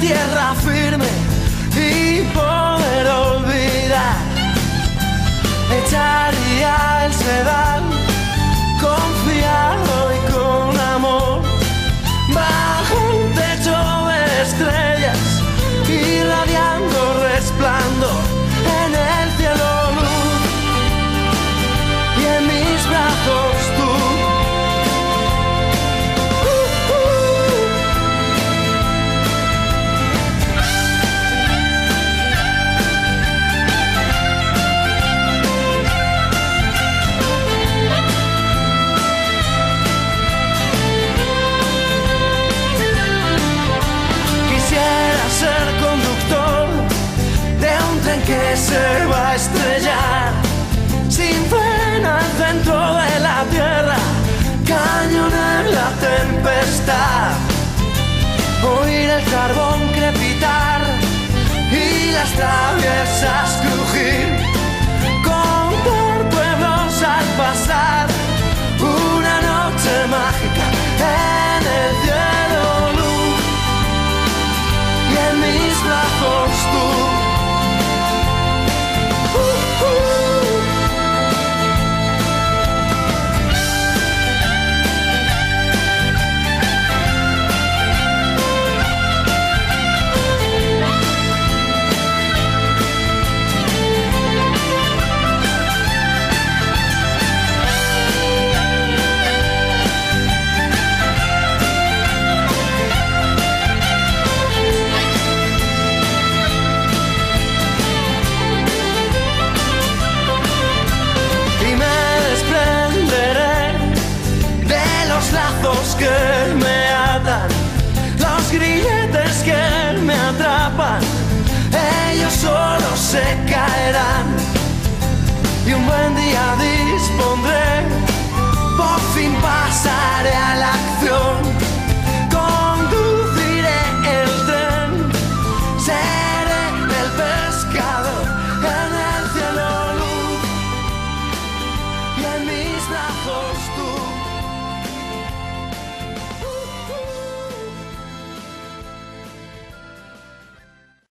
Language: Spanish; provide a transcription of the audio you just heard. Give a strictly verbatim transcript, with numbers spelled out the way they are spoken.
tierra firme y poder olvidar. Echaría el sedal confiado y con amor bajo un techo de estrellas, irradiando resplandor en el cielo luz y en mis brazos tú. Que se va a estrellar sin freno al centro de la tierra, cañón en la tempestad, oír el carbón crepitar y las traviesas crujir, contar pueblos al pasar, una noche mágica en el cielo luz y en mis brazos tú. Que me atan, los grilletes que me atrapan, ellos solo se caerán y un buen día dispondré, por fin pasaré a la acción.